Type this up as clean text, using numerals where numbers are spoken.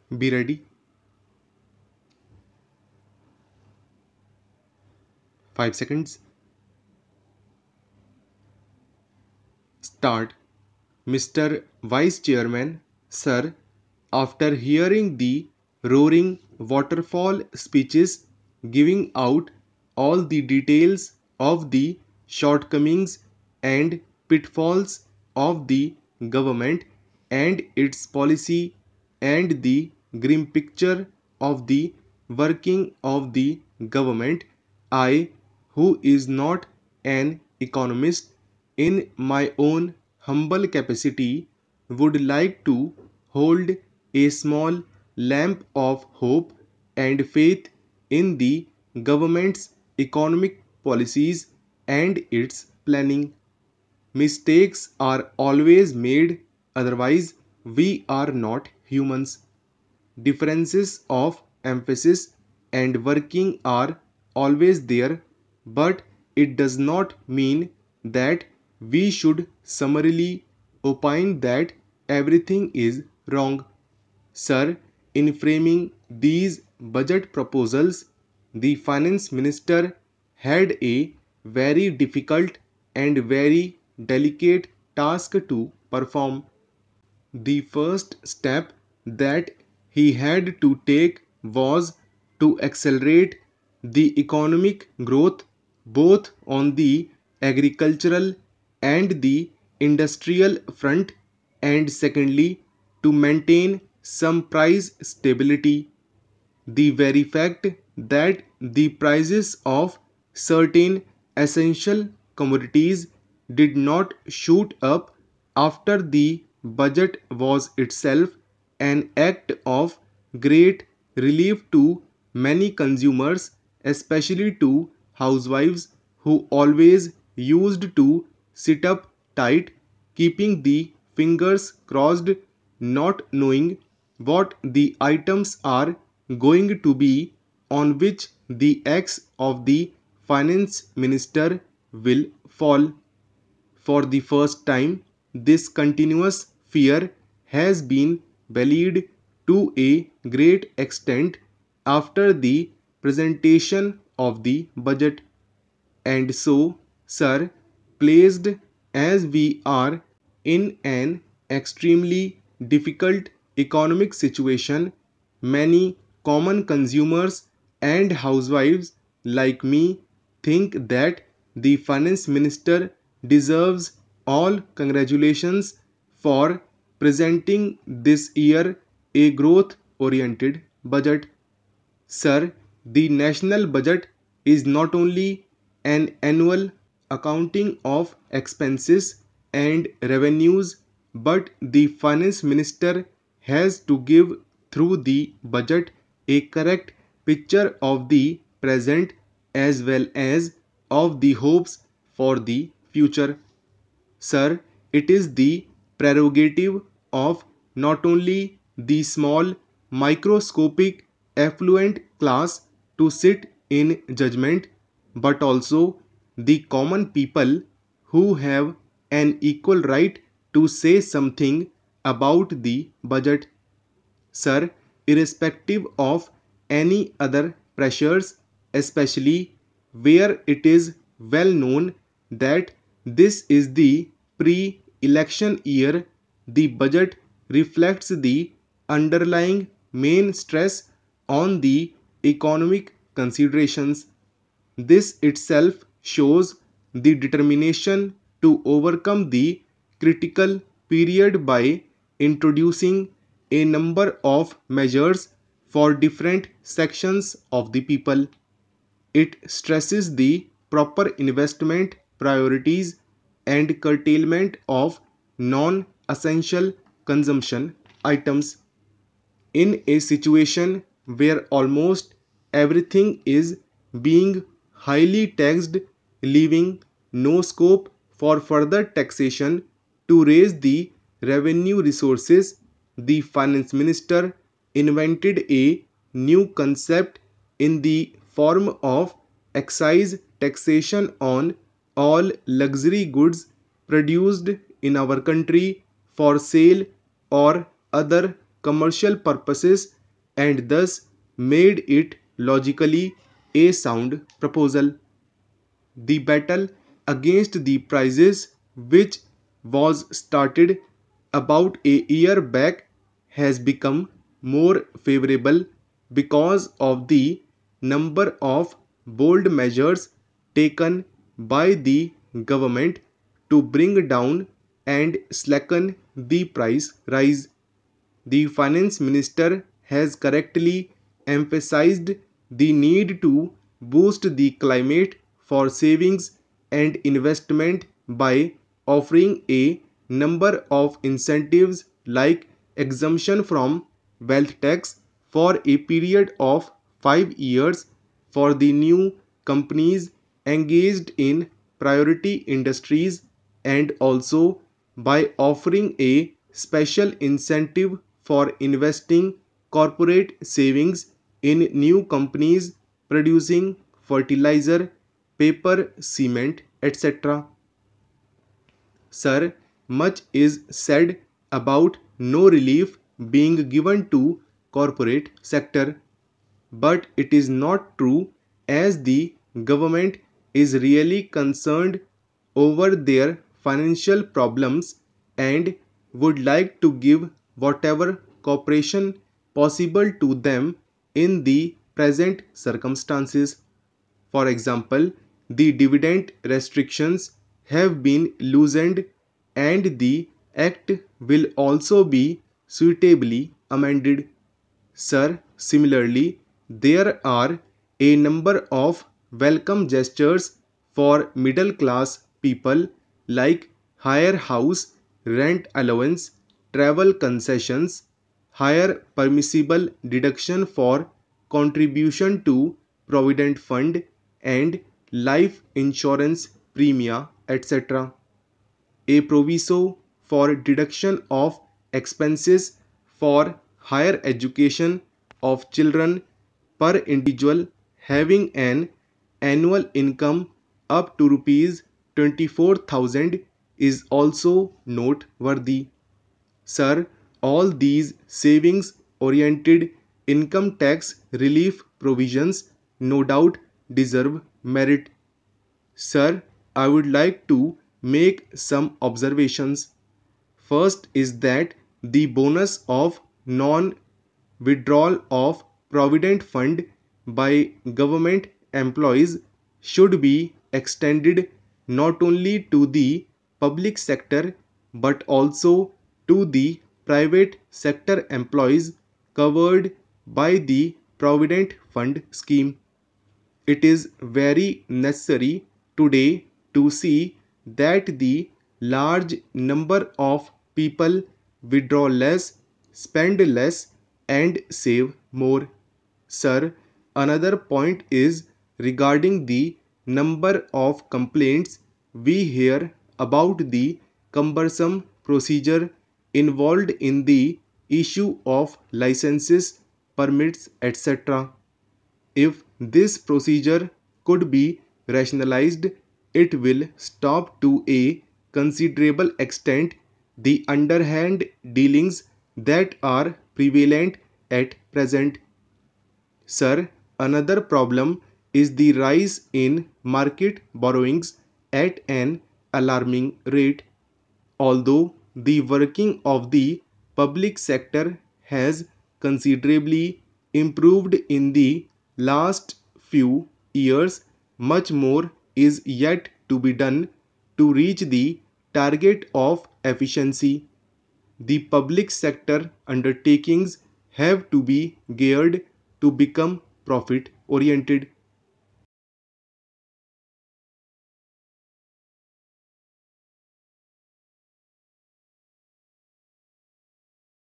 Be ready. 5 seconds. Start. Mr. Vice Chairman, sir, after hearing the roaring waterfall speeches giving out all the details of the shortcomings and pitfalls of the government and its policy and the grim picture of the working of the government, I, who is not an economist, in my own humble capacity, would like to hold a small lamp of hope and faith in the government's economic policies and its planning. Mistakes are always made, otherwise, we are not humans. Differences of emphasis and working are always there, but it does not mean that we should summarily opine that everything is wrong. Sir, in framing these budget proposals, the finance minister had a very difficult and very delicate task to perform. The first step that he had to take was to accelerate the economic growth both on the agricultural and the industrial front, and secondly, to maintain some price stability. The very fact that the prices of certain essential commodities did not shoot up after the budget was itself an act of great relief to many consumers, especially to housewives who always used to sit up tight, keeping the fingers crossed, not knowing what the items are going to be on which the axe of the finance minister will fall. For the first time, this continuous fear has been belied to a great extent after the presentation of the budget. And so, sir, placed as we are in an extremely difficult economic situation, many common consumers and housewives like me think that the finance minister deserves all congratulations for presenting this year a growth oriented budget. Sir, the national budget is not only an annual accounting of expenses and revenues, but the finance minister has to give through the budget a correct picture of the present as well as of the hopes for the future. Sir, it is the prerogative of not only the small, microscopic, affluent class to sit in judgment, but also the common people who have an equal right to say something about the budget. Sir, irrespective of any other pressures, especially where it is well known that this is the pre election year, the budget reflects the underlying main stress on the economic considerations. This itself shows the determination to overcome the critical period by introducing a number of measures for different sections of the people. It stresses the proper investment priorities and curtailment of non essential consumption items. In a situation where almost everything is being highly taxed, leaving no scope for further taxation to raise the revenue resources, the finance minister invented a new concept in the form of excise taxation on all luxury goods produced in our country for sale or other commercial purposes, and thus made it logically a sound proposal. The battle against the prices, which was started about a year back, has become more favorable because of the number of bold measures taken by the government to bring down and slacken the price rise. The finance minister has correctly emphasized the need to boost the climate for savings and investment by offering a number of incentives like exemption from wealth tax for a period of 5 years for the new companies engaged in priority industries, and also by offering a special incentive for investing corporate savings in new companies producing fertilizer, paper, cement, etc. Sir, much is said about no relief being given to corporate sector, but it is not true, as the government is really concerned over their financial problems and would like to give whatever cooperation possible to them in the present circumstances. For example, the dividend restrictions have been loosened and the Act will also be suitably amended. Sir, similarly, there are a number of welcome gestures for middle class people like higher house rent allowance, travel concessions, higher permissible deduction for contribution to provident fund and life insurance premia, etc. A proviso for deduction of expenses for higher education of children per individual having an annual income up to rupees 24,000 is also noteworthy. Sir, all these savings oriented income tax relief provisions no doubt deserve merit. Sir, I would like to make some observations. First is that the bonus of non withdrawal of provident fund by government employees should be extended not only to the public sector but also to the private sector employees covered by the provident fund scheme. It is very necessary today to see that the large number of people withdraw less, spend less, and save more. Sir, another point is regarding the number of complaints we hear about the cumbersome procedure involved in the issue of licenses, permits, etc. If this procedure could be rationalized, it will stop to a considerable extent the underhand dealings that are prevalent at present. Sir, another problem is the rise in market borrowings at an alarming rate. Although the working of the public sector has considerably improved in the last few years, much more is yet to be done to reach the target of efficiency. The public sector undertakings have to be geared to become profit oriented.